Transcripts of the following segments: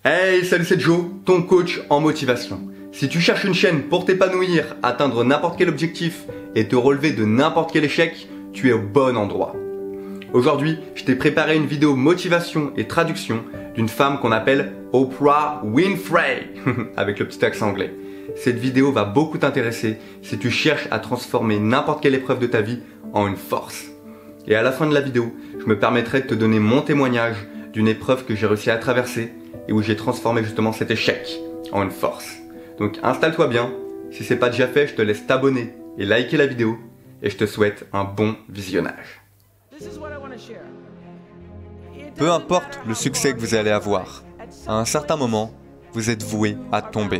Hey, salut, c'est Joe, ton coach en motivation. Si tu cherches une chaîne pour t'épanouir, atteindre n'importe quel objectif et te relever de n'importe quel échec, tu es au bon endroit. Aujourd'hui, je t'ai préparé une vidéo motivation et traduction d'une femme qu'on appelle Oprah Winfrey, avec le petit accent anglais. Cette vidéo va beaucoup t'intéresser si tu cherches à transformer n'importe quelle épreuve de ta vie en une force. Et à la fin de la vidéo, je me permettrai de te donner mon témoignage d'une épreuve que j'ai réussi à traverser et où j'ai transformé justement cet échec en une force. Donc installe-toi bien, si c'est pas déjà fait, je te laisse t'abonner et liker la vidéo et je te souhaite un bon visionnage. Peu importe le succès que vous allez avoir, à un certain moment, vous êtes voué à tomber.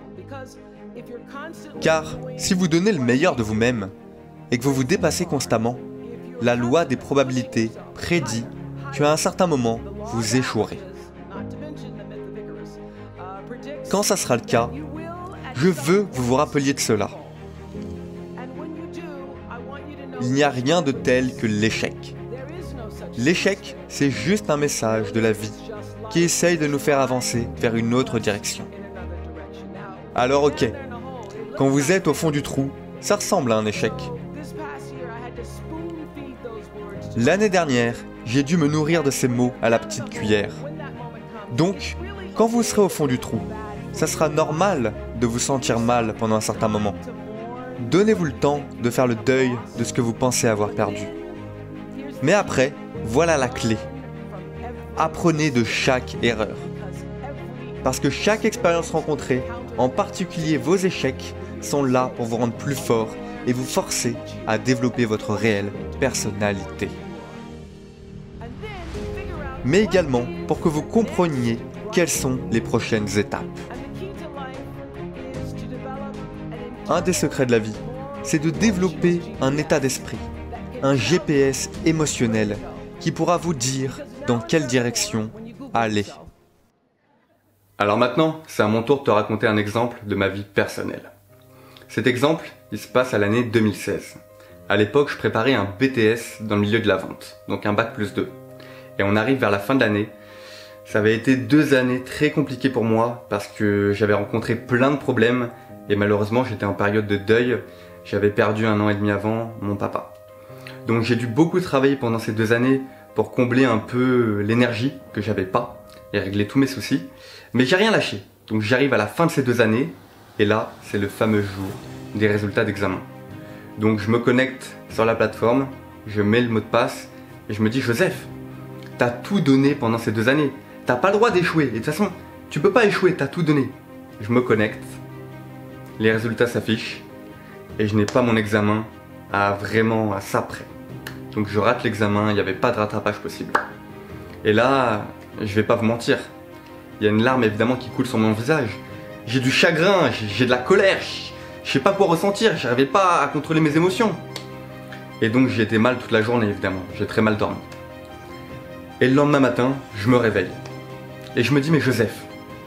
Car si vous donnez le meilleur de vous-même et que vous vous dépassez constamment, la loi des probabilités prédit qu'à un certain moment, vous échouerez. Quand ça sera le cas, je veux que vous vous rappeliez de cela. Il n'y a rien de tel que l'échec. L'échec, c'est juste un message de la vie qui essaye de nous faire avancer vers une autre direction. Alors ok, quand vous êtes au fond du trou, ça ressemble à un échec. L'année dernière, j'ai dû me nourrir de ces mots à la petite cuillère. Donc, quand vous serez au fond du trou, ça sera normal de vous sentir mal pendant un certain moment. Donnez-vous le temps de faire le deuil de ce que vous pensez avoir perdu. Mais après, voilà la clé. Apprenez de chaque erreur. Parce que chaque expérience rencontrée, en particulier vos échecs, sont là pour vous rendre plus fort et vous forcer à développer votre réelle personnalité. Mais également pour que vous compreniez quelles sont les prochaines étapes. Un des secrets de la vie, c'est de développer un état d'esprit, un GPS émotionnel qui pourra vous dire dans quelle direction aller. Alors maintenant, c'est à mon tour de te raconter un exemple de ma vie personnelle. Cet exemple, il se passe à l'année 2016. À l'époque, je préparais un BTS dans le milieu de la vente, donc un bac+2. Et on arrive vers la fin de l'année. Ça avait été 2 années très compliquées pour moi parce que j'avais rencontré plein de problèmes et malheureusement j'étais en période de deuil. J'avais perdu 1 an et demi avant mon papa. Donc j'ai dû beaucoup travailler pendant ces 2 années pour combler un peu l'énergie que j'avais pas et régler tous mes soucis. Mais j'ai rien lâché. Donc j'arrive à la fin de ces 2 années et là c'est le fameux jour des résultats d'examen. Donc je me connecte sur la plateforme, je mets le mot de passe et je me dis Joseph, t'as tout donné pendant ces 2 années. T'as pas le droit d'échouer. Et de toute façon, tu peux pas échouer, t'as tout donné. Je me connecte, les résultats s'affichent et je n'ai pas mon examen à ça près. Donc je rate l'examen, il n'y avait pas de rattrapage possible. Et là, je vais pas vous mentir, il y a une larme évidemment qui coule sur mon visage. J'ai du chagrin, j'ai de la colère, je sais pas quoi ressentir, j'arrivais pas à contrôler mes émotions. Et donc j'ai été mal toute la journée évidemment, j'ai très mal dormi. Et le lendemain matin, je me réveille. Et je me dis mais Joseph,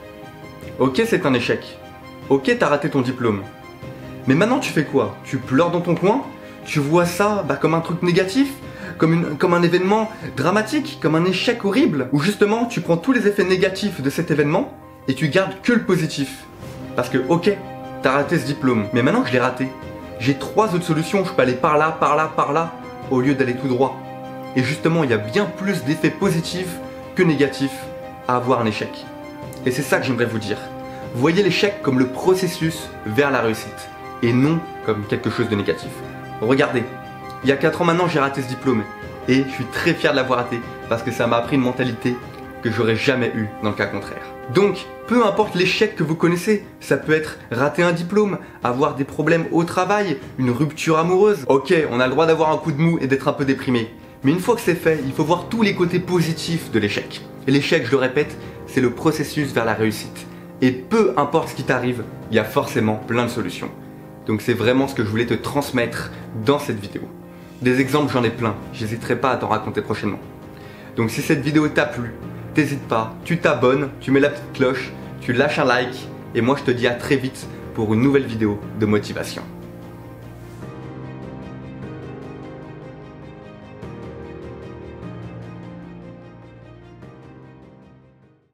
ok c'est un échec, ok t'as raté ton diplôme, mais maintenant tu fais quoi? Tu pleures dans ton coin? Tu vois ça comme un truc négatif? Comme un événement dramatique? Comme un échec horrible? Ou justement tu prends tous les effets négatifs de cet événement et tu gardes que le positif? Parce que ok, t'as raté ce diplôme, mais maintenant que je l'ai raté, j'ai 3 autres solutions, je peux aller par là, par là, par là, au lieu d'aller tout droit. Et justement il y a bien plus d'effets positifs que négatifs à avoir un échec. Et c'est ça que j'aimerais vous dire. Voyez l'échec comme le processus vers la réussite et non comme quelque chose de négatif. Regardez, il y a 4 ans maintenant j'ai raté ce diplôme et je suis très fier de l'avoir raté parce que ça m'a appris une mentalité que j'aurais jamais eue dans le cas contraire. Donc, peu importe l'échec que vous connaissez, ça peut être rater un diplôme, avoir des problèmes au travail, une rupture amoureuse. Ok, on a le droit d'avoir un coup de mou et d'être un peu déprimé. Mais une fois que c'est fait, il faut voir tous les côtés positifs de l'échec. Et l'échec, je le répète, c'est le processus vers la réussite. Et peu importe ce qui t'arrive, il y a forcément plein de solutions. Donc c'est vraiment ce que je voulais te transmettre dans cette vidéo. Des exemples, j'en ai plein, j'hésiterai pas à t'en raconter prochainement. Donc si cette vidéo t'a plu, t'hésites pas, tu t'abonnes, tu mets la petite cloche, tu lâches un like, et moi je te dis à très vite pour une nouvelle vidéo de motivation.